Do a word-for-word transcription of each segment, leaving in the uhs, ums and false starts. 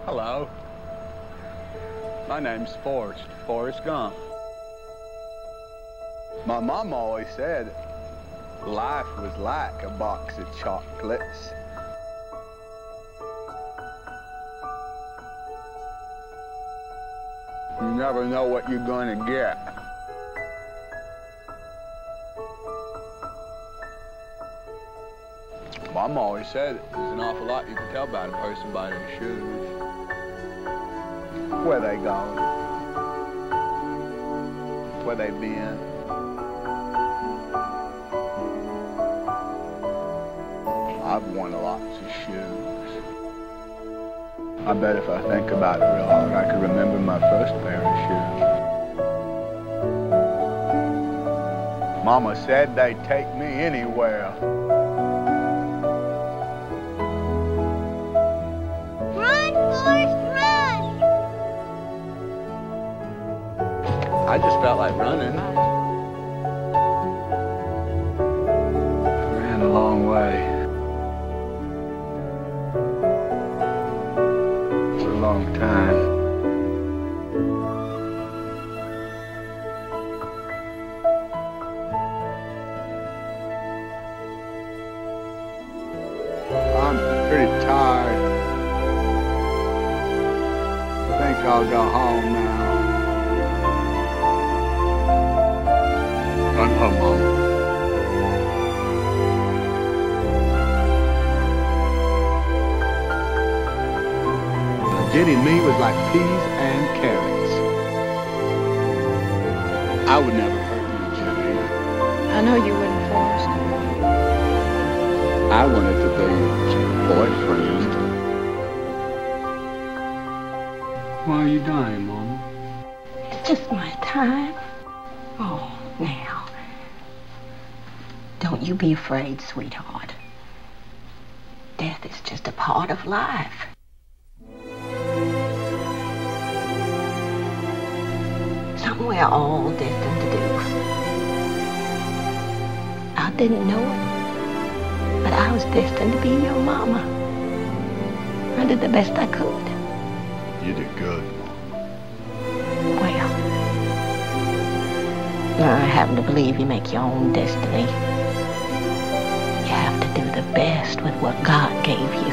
Hello. My name's Forrest, Forrest Gump. My mom always said life was like a box of chocolates. You never know what you're going to get. Mom always said there's an awful lot you can tell about a person by their shoes. Where they going? Where they been? I've worn lots of shoes. I bet if I think about it real hard, I could remember my first pair of shoes. Mama said they'd take me anywhere. Run, Forrest, run! I just felt like running. Ran a long way. For a long time. I'm pretty tired. I think I'll go home now. Run home, Mom. Jenny and me was like peas and carrots. I would never hurt you, Jenny. I know you wouldn't, Forrest. I wanted to be your boyfriend. Why are you dying, Mama? It's just my time. Oh, now. Don't you be afraid, sweetheart. Death is just a part of life. Something we're all destined to do. I didn't know it, but I was destined to be your mama. I did the best I could. You did good, Mama. Well, I happen to believe you make your own destiny. You have to do the best with what God gave you.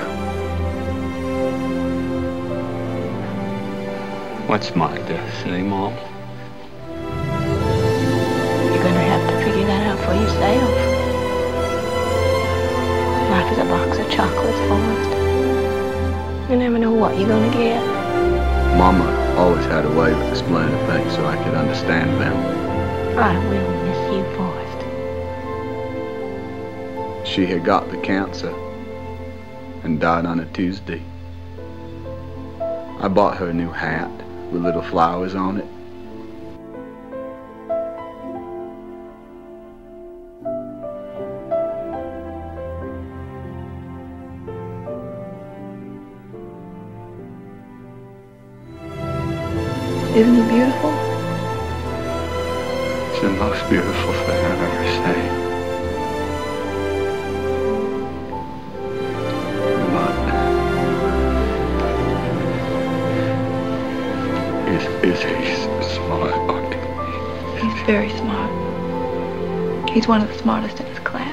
What's my destiny, Mom? You're gonna have to figure that out for yourself. Life is a box of chocolates, Forrest. You never know what you're gonna get. Mama always had a way of explaining things so I could understand them. I will miss you, Forrest. She had got the cancer and died on a Tuesday. I bought her a new hat with little flowers on it. Isn't he beautiful? It's the most beautiful thing I've ever seen. But is, is he smart? He's very smart. He's one of the smartest in his class.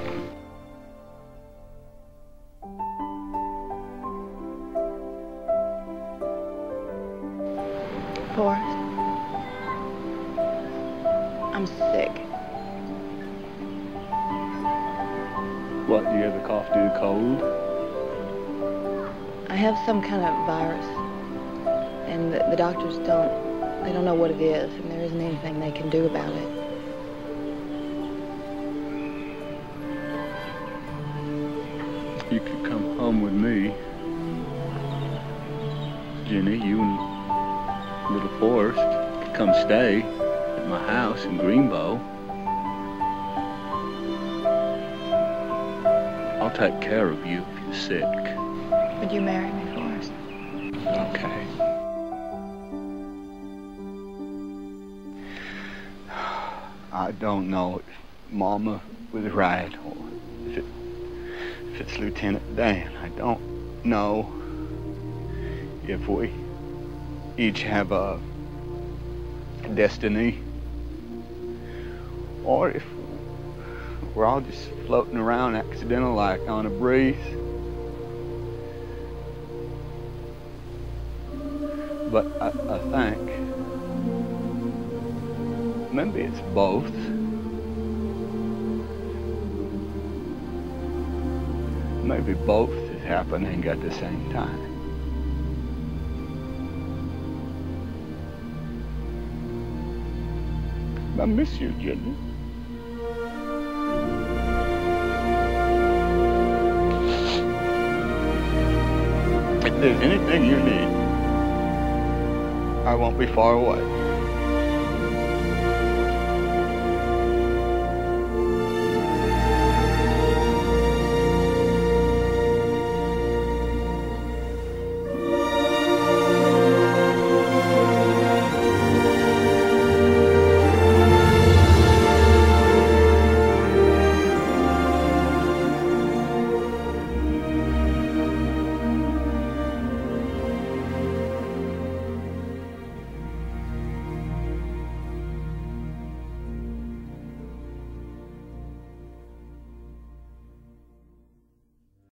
Forrest, I'm sick. What, do you have the cough due to cold? I have some kind of virus, and the, the doctors don't, they don't know what it is, and there isn't anything they can do about it. You could come home with me. Jenny, you and little Forrest could come stay at my house in Greenbow. I'll take care of you if you're sick. Would you marry me, Forrest? Okay. I don't know if Mama was right or if, it, if it's Lieutenant Dan. I don't know. if we each have a destiny, or if we're all just floating around accidental like on a breeze. But I, I think maybe it's both. Maybe both is happening at the same time. I miss you, Jimmy. If there's anything you need, I won't be far away.